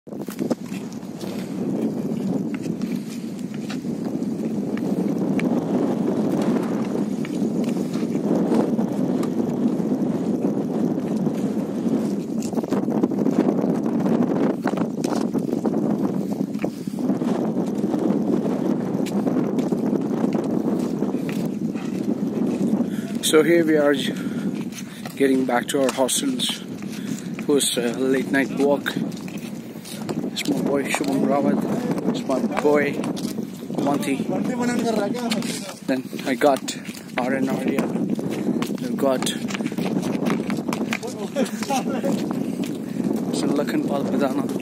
So here we are getting back to our hostels post a late night walk. It's my boy Shubham Rawat, it's my boy Monty. Then I got R and Arya. We've got Lakan Pal Padana.